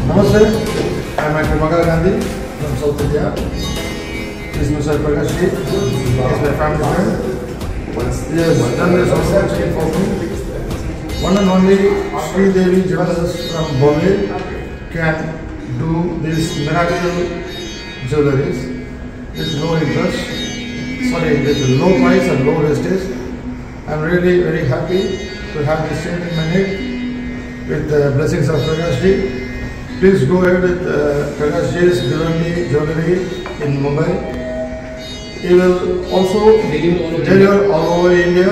Namaste, I am Dr. Maga Gandhi from South India. This is Mr. Prakash Ji. He is my family friend. He has done this also for me. One and only Sri Devi Jewellers from Bombay can do these miracle jewelleries with no interest, with low price and low wastage. I am really very happy to have this chain in my neck with the blessings of Prakash Ji. Please go ahead with Prakash Ji's Bhiwandi Jewellery in Mumbai. He will also deliver all over India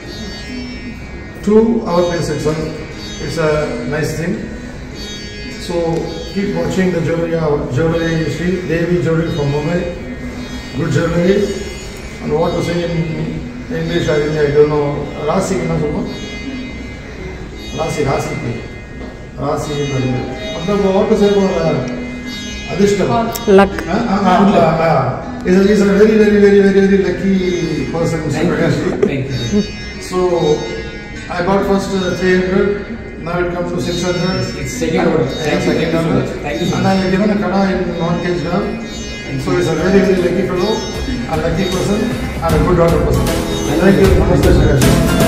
to our place itself. It's a nice thing. So keep watching the jewellery Sri Devi Jewellery from Mumbai. Good jewellery. And what to say in English, I don't know. Rasi is not Rasi. मतलब what to say about Adishtam? Luck. He's a very lucky person. Thank you. So I bought first 300. Now it comes to 600. It's second order. Thank you so much. Thank you so much. And I have given a kada in non-cage dam. So he's a very lucky fellow, a lucky person, and a good daughter person. Thank you. Namaste, Prakash.